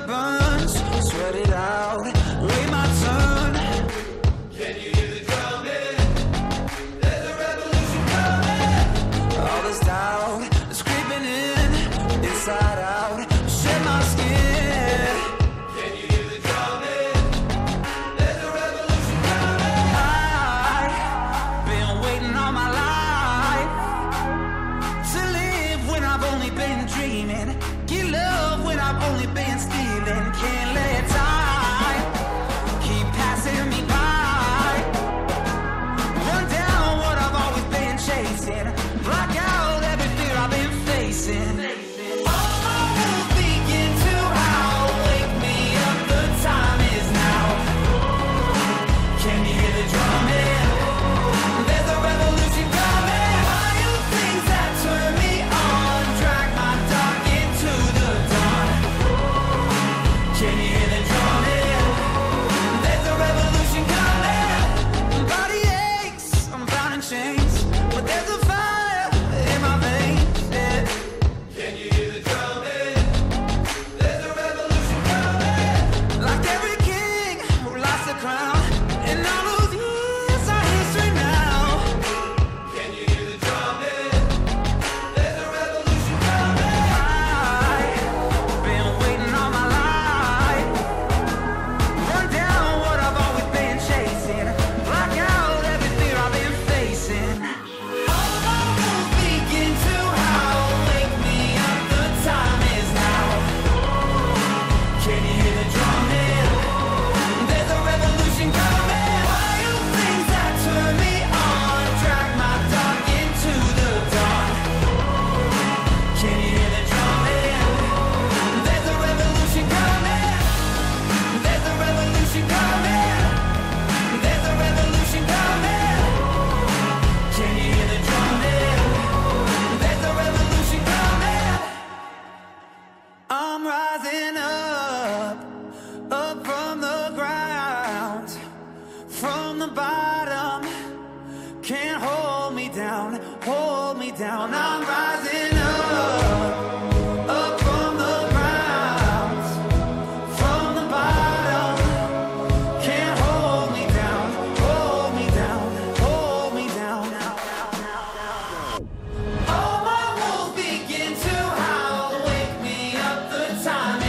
blood burns, sweat it out, wait my turn. Can you hear the drumming? There's a revolution coming. All this doubt is creeping in, inside out, shed my skin. Can you hear the drumming? There's a revolution coming. I've been waiting all my life to live when I've only been dreaming. Get love when I've only been stealing. Can't let time keep passing me by. Run down what I've always been chasing. Block out every fear I've been facing. All my wolves begin to howl. Wake me up, the time is now. Can you hear the drumming? There's a revolution coming. Wild things that turn me on, drag my dark into the dawn. Can you hear the drumming? There's a revolution coming. Body aches, I'm bound in chains, but there's a fire in my veins. Yeah. Can you hear the drumming? There's a revolution coming. Like every king who lost the crown, and all those years are history now. Can you hear the drumming? There's a revolution coming. I've been waiting all my life. Run down what I've always been chasing. Block out every fear I've been facing. All my wolves begin to howl. Wake me up, the time is now. Can you hear the drumming? There's a revolution coming. Wild things that turn me on, drag my dark into the dawn. Can you hear the drumming? There's a revolution coming. There's a revolution coming. There's a revolution coming. Can you hear the drumming? There's a revolution coming. I'm rising up from the ground, from the bottom. Can't hold me down, hold me down. I'm rising up from the ground, from the bottom. Can't hold me down, hold me down, hold me down. All my wolves begin to howl. Wake me up, the time